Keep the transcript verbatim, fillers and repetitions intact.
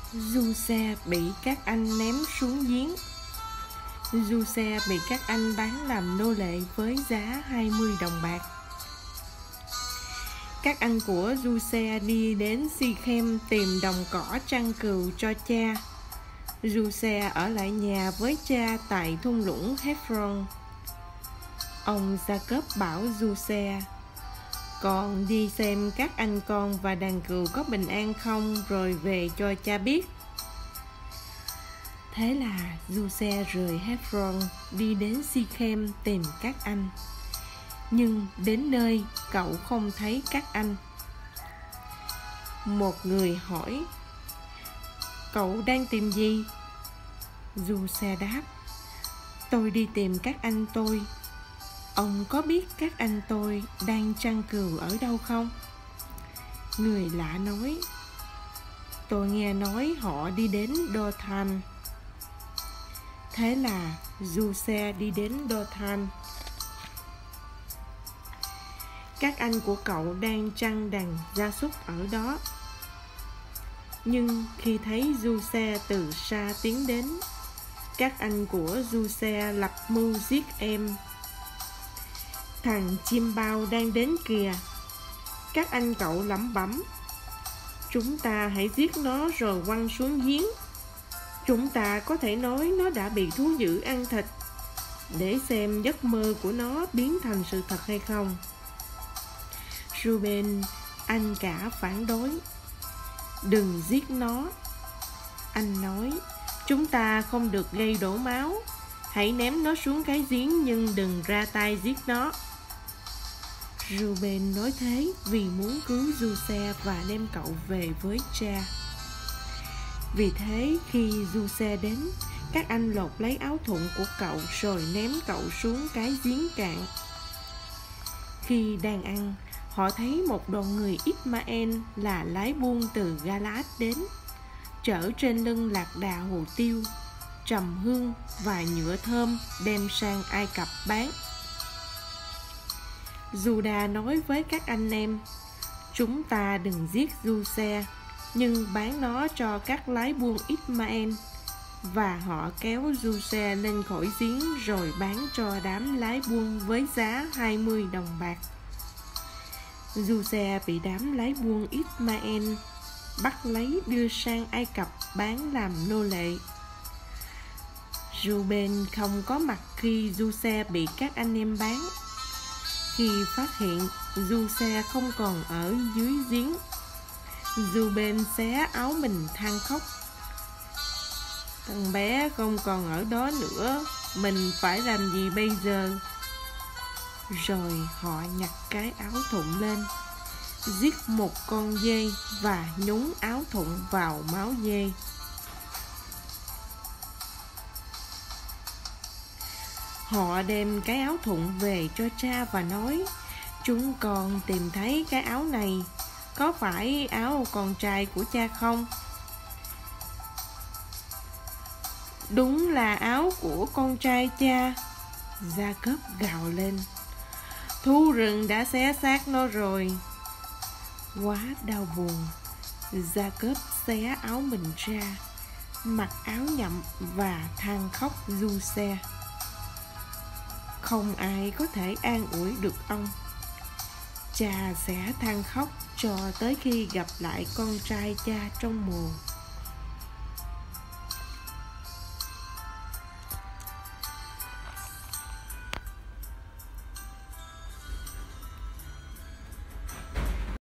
Giuse bị các anh ném xuống giếng. Giuse bị các anh bán làm nô lệ với giá hai mươi đồng bạc. Các anh của Giuse đi đến Sichem tìm đồng cỏ trăng cừu cho cha. Giuse ở lại nhà với cha tại thung lũng Hebron. Ông Jacob bảo Giuse: "Con đi xem các anh con và đàn cừu có bình an không, rồi về cho cha biết." Thế là Giuse rời Hebron đi đến Sichem tìm các anh. Nhưng đến nơi cậu không thấy các anh. Một người hỏi: "Cậu đang tìm gì?" Giuse đáp: "Tôi đi tìm các anh tôi. Ông có biết các anh tôi đang chăn cừu ở đâu không?" Người lạ nói: "Tôi nghe nói họ đi đến Dothan." Thế là Giuse đi đến Dothan. Các anh của cậu đang chăn đàn gia súc ở đó. Nhưng khi thấy Giuse từ xa tiến đến, các anh của Giuse lập mưu giết em. "Thằng chim bao đang đến kìa," các anh cậu lẩm bẩm. "Chúng ta hãy giết nó rồi quăng xuống giếng. Chúng ta có thể nói nó đã bị thú dữ ăn thịt, để xem giấc mơ của nó biến thành sự thật hay không." Reuben, anh cả, phản đối: "Đừng giết nó." Anh nói: "Chúng ta không được gây đổ máu. Hãy ném nó xuống cái giếng nhưng đừng ra tay giết nó." Reuben nói thế vì muốn cứu Giuse và đem cậu về với cha. Vì thế khi Giuse đến, các anh lột lấy áo thụng của cậu rồi ném cậu xuống cái giếng cạn. Khi đang ăn, họ thấy một đoàn người Ismael là lái buôn từ Galaad đến, chở trên lưng lạc đà hồ tiêu, trầm hương và nhựa thơm đem sang Ai Cập bán. Juda nói với các anh em: "Chúng ta đừng giết Giuse, nhưng bán nó cho các lái buôn Ismael." Và họ kéo Giuse lên khỏi giếng rồi bán cho đám lái buôn với giá hai mươi đồng bạc. Giuse bị đám lái buôn Ismael bắt lấy đưa sang Ai Cập bán làm nô lệ. Reuben không có mặt khi Giuse bị các anh em bán. Khi phát hiện Giuse không còn ở dưới giếng, Reuben xé áo mình than khóc: "Thằng bé không còn ở đó nữa, mình phải làm gì bây giờ?" Rồi họ nhặt cái áo thụng lên, giết một con dê và nhúng áo thụng vào máu dê. Họ đem cái áo thụng về cho cha và nói: "Chúng con tìm thấy cái áo này, có phải áo con trai của cha không?" "Đúng là áo của con trai cha," Jacob gào lên. "Thú rừng đã xé xác nó rồi." Quá đau buồn, Jacob xé áo mình ra, mặc áo nhậm và than khóc Giuse. Không ai có thể an ủi được ông. Cha sẽ than khóc cho tới khi gặp lại con trai cha trong mồ.